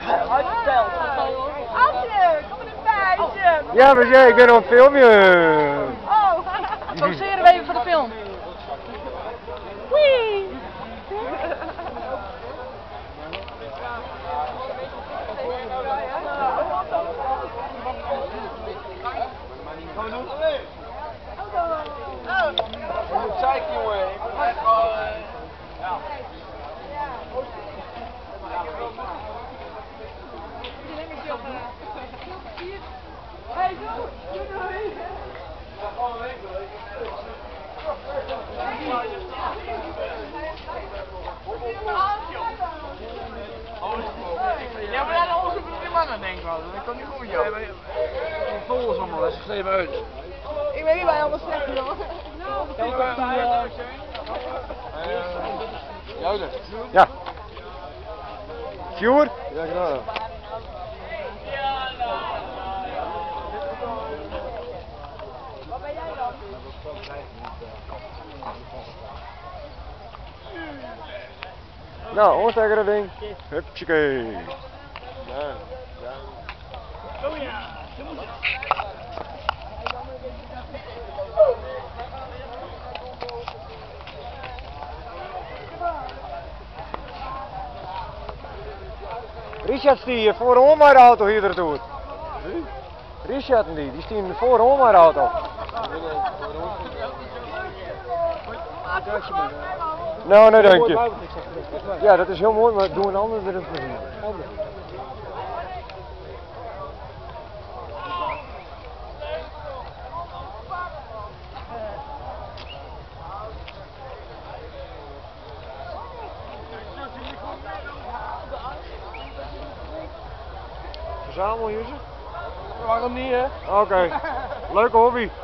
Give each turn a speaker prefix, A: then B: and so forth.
A: Uitgesteld.
B: Asje, kom er bij.
C: Ja, maar jij, ik ben op een filmpje.
B: Oh, poseren we even voor de film. Wee!
A: Gaan we doen? Moet zeiken, jongen. Ja.
B: Hey, doei!
A: Ja, maar dan onderzoeken we die mannen, denk ik wel. Dat kan niet goed met jou. Die volgers allemaal, dat is geschreven uit.
B: Ik weet niet waar je allemaal zegt, joh.
A: Joude.
C: Ja. Sjoerd?
A: Ja, gedaan.
B: Wat ben jij dan?
C: Nou, ontstekken dat ding. Hupsakee.
A: Ja.
D: Kom ja, zo moet het.
C: Richard die voor de omwaarauto hier naartoe. Richard die staan voor de omwaarauto. Nou, nee, dank je. Ja, dat is heel mooi, maar doe een ander er een plezier. Verzamel je ze?
A: Waarom niet, hè?
C: Oké, leuke hobby.